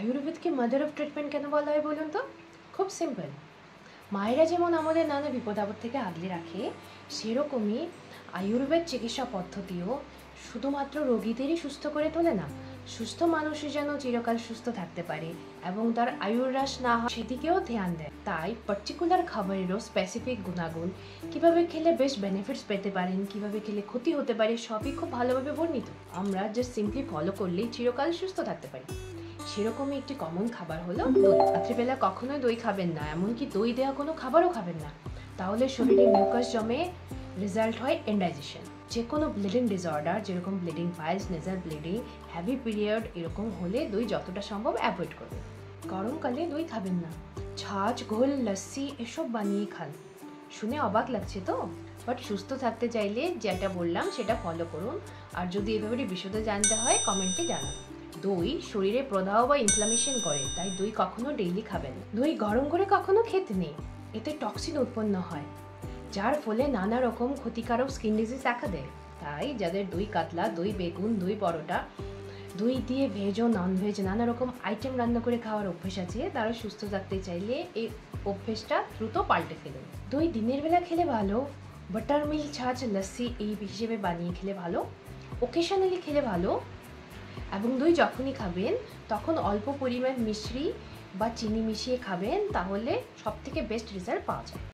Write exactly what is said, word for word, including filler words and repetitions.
আয়ুর্বেদকে mother of treatment কেন বলা হয় বলুন তো? খুব সিম্পল। মায়েরা যেমন আমাদের নানা বিপদ আপদ থেকে আগলে রাখে, সেরকমই আয়ুর্বেদ চিকিৎসা পদ্ধতিও শুধুমাত্র রোগীদেরই সুস্থ করে তোলে না, সুস্থ মানুষই যেন চিরকাল সুস্থ থাকতে পারে এবং তার আয়ুর হ্রাস না হয় সেদিকেও ধ্যান দেয়। তাই পার্টিকুলার খাবারেরও স্পেসিফিক গুণাগুণ, কীভাবে খেলে বেশ বেনিফিটস পেতে পারেন, কীভাবে খেলে ক্ষতি হতে পারে, সবই খুব ভালোভাবে বর্ণিত। আমরা জাস্ট সিম্পলি ফলো করলেই চিরকাল সুস্থ থাকতে পারি। সেরকমই একটি কমন খাবার হলো দই। রাত্রিবেলা কখনোই দই খাবেন না, এমনকি দই দেওয়া কোনো খাবারও খাবেন না, তাহলে শরীরে মিউকাস জমে, রেজাল্ট হয় ইনডাইজেশন। যে কোনো ব্লিডিং ডিসঅর্ডার, যেরকম bleeding piles, nasal bleeding, heavy period এরকম হলে দই যতটা সম্ভব অ্যাভয়েড করবেন। গরমকালে দই খাবেন না, ছাঁচ, ঘোল, লস্যি এসব বানিয়ে খান। শুনে অবাক লাগছে তো, বাট সুস্থ থাকতে চাইলে যেটা বললাম সেটা ফলো করুন। আর যদি এভাবে বিশদে জানতে হয় কমেন্টে জানান। দই শরীরে প্রদাহ বা ইনফ্লামেশন করে, তাই দই কখনো ডেইলি খাবেন না। দই গরম করে কখনো খেতে নেই, এতে টক্সিন উৎপন্ন হয়, যার ফলে নানা রকম ক্ষতিকারক স্কিন ডিজিজ দেখা দেয়। তাই যাদের দই কাতলা, দই বেগুন, দই পরোটা, দই দিয়ে ভেজ ও নন ভেজ নানা রকম আইটেম রান্না করে খাওয়ার অভ্যেস আছে, তারা সুস্থ থাকতে চাইলে এই অভ্যেসটা দ্রুত পাল্টে ফেলুন। দই দিনের বেলা খেলে ভালো, বাটার মিল্ক, ছাঁচ, লস্যি এই হিসেবে বানিয়ে খেলে ভালো, ওকেশনালি খেলে ভালো, এবং দই যখনই খাবেন তখন অল্প পরিমাণ মিশ্রি বা চিনি মিশিয়ে খাবেন, তাহলে সব থেকে বেস্ট রেজাল্ট পাওয়া যায়।